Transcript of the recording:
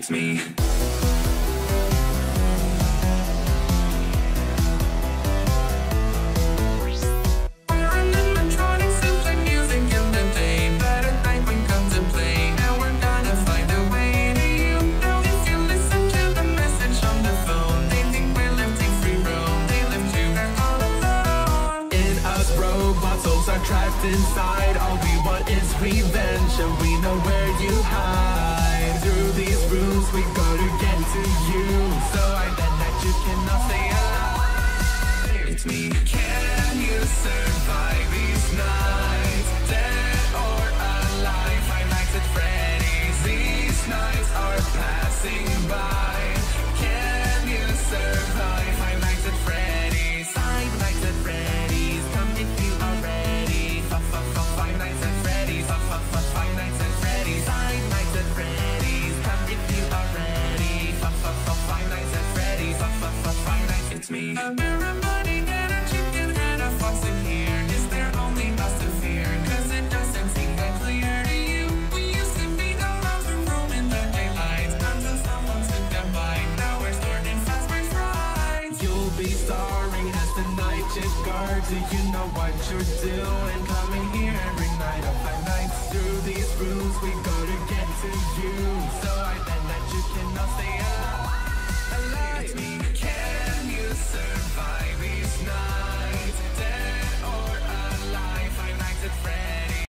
It's me. Trapped inside, all we want is revenge, and we know where you hide. Through these rooms we go to get to you, so I bet that you cannot stay alive. It's me. Can you survive these nights? Dead or alive? Five Nights at Freddy's. These nights are passing by. Can you survive Five Nights at Freddy's? Five Nights at Freddy's. Come if you are ready. Five Nights at Freddy's. Five Nights at Freddy's. Five Nights at Freddy's. Come if you are ready. Five Nights at Freddy's. Five Nights. It's me. Everybody get a chicken and a fox in here. Is there only us to fear? Cause it doesn't seem that clear to you. We used to be the ones who roam in the daylight until someone took them by. Now we're stored in Fazbear's Fright. You'll be starring as the night shift guard. Do you know what you're doing? Coming here every night of Five Nights. Through these rooms we go to get to you, so I bet that you cannot stay